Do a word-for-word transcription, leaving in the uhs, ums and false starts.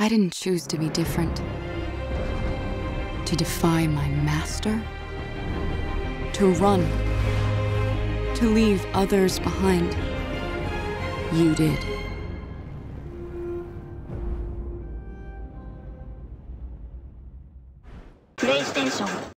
I didn't choose to be different, to defy my master, to run, to leave others behind. You did. PlayStation